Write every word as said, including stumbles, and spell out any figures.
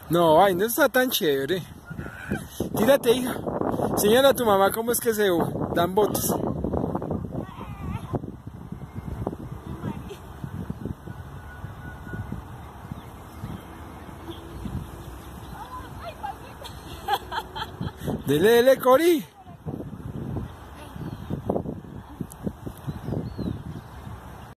No, ay, no está tan chévere. Tírate, hija. Señala a tu mamá cómo es que se dan botes. Dele, dele, Cori.